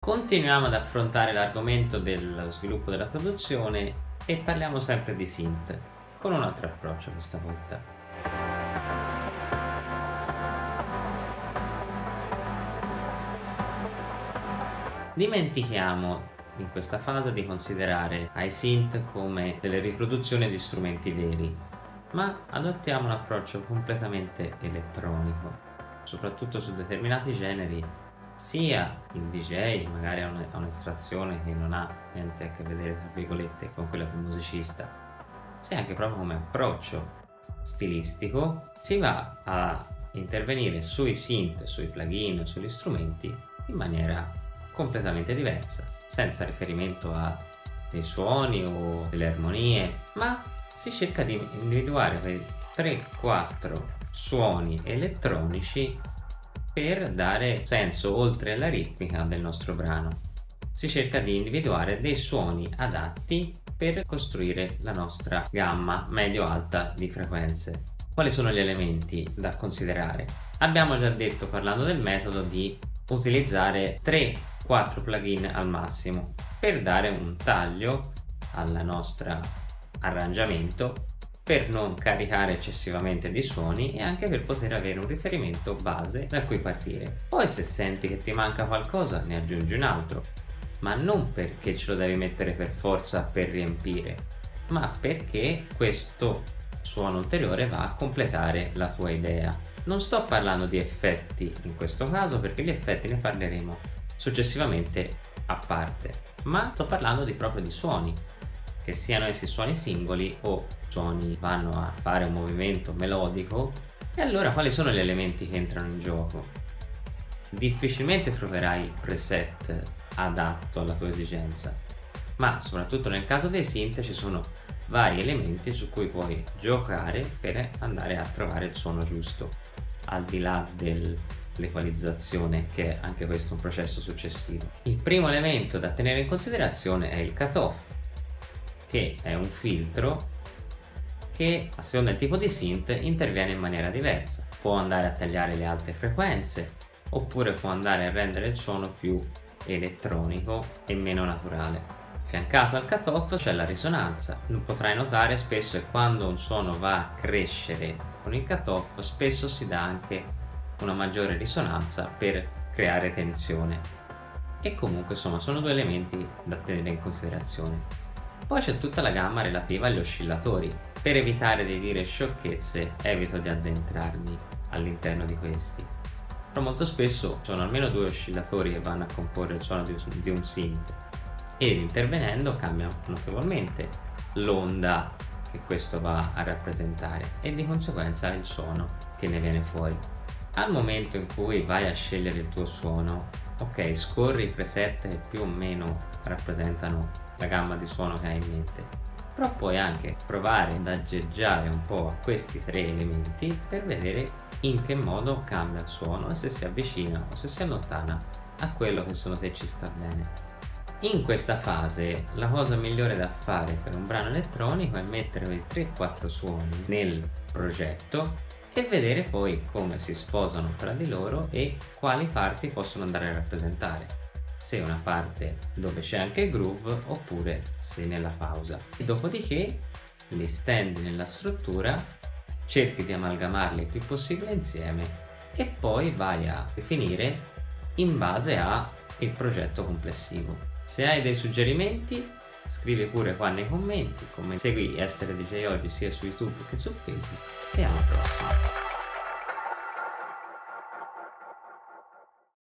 Continuiamo ad affrontare l'argomento dello sviluppo della produzione e parliamo sempre di synth, con un altro approccio questa volta. Dimentichiamo in questa fase di considerare i synth come delle riproduzioni di strumenti veri, ma adottiamo un approccio completamente elettronico, soprattutto su determinati generi. Sia il DJ magari ha un'estrazione che non ha niente a che vedere, tra virgolette, con quella del musicista, sia anche proprio come approccio stilistico si va a intervenire sui synth, sui plugin, sugli strumenti in maniera completamente diversa, senza riferimento a dei suoni o delle armonie, ma si cerca di individuare quei 3-4 suoni elettronici per dare senso oltre alla ritmica del nostro brano. Si cerca di individuare dei suoni adatti per costruire la nostra gamma medio-alta di frequenze. Quali sono gli elementi da considerare? Abbiamo già detto, parlando del metodo, di utilizzare 3-4 plugin al massimo per dare un taglio al nostro arrangiamento, per non caricare eccessivamente di suoni e anche per poter avere un riferimento base da cui partire. Poi se senti che ti manca qualcosa ne aggiungi un altro, ma non perché ce lo devi mettere per forza per riempire, ma perché questo suono ulteriore va a completare la tua idea. Non sto parlando di effetti in questo caso, perché gli effetti ne parleremo successivamente a parte, ma sto parlando proprio di suoni, che siano essi suoni singoli o suoni vanno a fare un movimento melodico. E allora quali sono gli elementi che entrano in gioco? Difficilmente troverai il preset adatto alla tua esigenza, ma soprattutto nel caso dei synth ci sono vari elementi su cui puoi giocare per andare a trovare il suono giusto, al di là dell'equalizzazione, che è anche questo un processo successivo. Il primo elemento da tenere in considerazione è il cutoff, che è un filtro che, a seconda del tipo di synth, interviene in maniera diversa. Può andare a tagliare le alte frequenze, oppure può andare a rendere il suono più elettronico e meno naturale. Affiancato al cutoff c'è la risonanza. Potrai notare spesso che quando un suono va a crescere con il cutoff, spesso si dà anche una maggiore risonanza per creare tensione. E comunque insomma sono due elementi da tenere in considerazione. Poi c'è tutta la gamma relativa agli oscillatori. Per evitare di dire sciocchezze evito di addentrarmi all'interno di questi, però molto spesso sono almeno 2 oscillatori che vanno a comporre il suono di un synth, ed intervenendo cambia notevolmente l'onda che questo va a rappresentare e di conseguenza il suono che ne viene fuori. Al momento in cui vai a scegliere il tuo suono, ok, scorri i preset che più o meno rappresentano la gamma di suono che hai in mente, però puoi anche provare ad aggeggiare un po' a questi 3 elementi per vedere in che modo cambia il suono e se si avvicina o se si allontana a quello che secondo te ci sta bene. In questa fase la cosa migliore da fare per un brano elettronico è mettere quei 3-4 suoni nel progetto e vedere poi come si sposano tra di loro e quali parti possono andare a rappresentare, se una parte dove c'è anche il groove oppure se nella pausa. E dopodiché li stendi nella struttura, cerchi di amalgamarli il più possibile insieme e poi vai a definire in base al progetto complessivo. Se hai dei suggerimenti scrivi pure qua nei commenti. Segui Essere DJ Oggi sia su YouTube che su Facebook e alla prossima.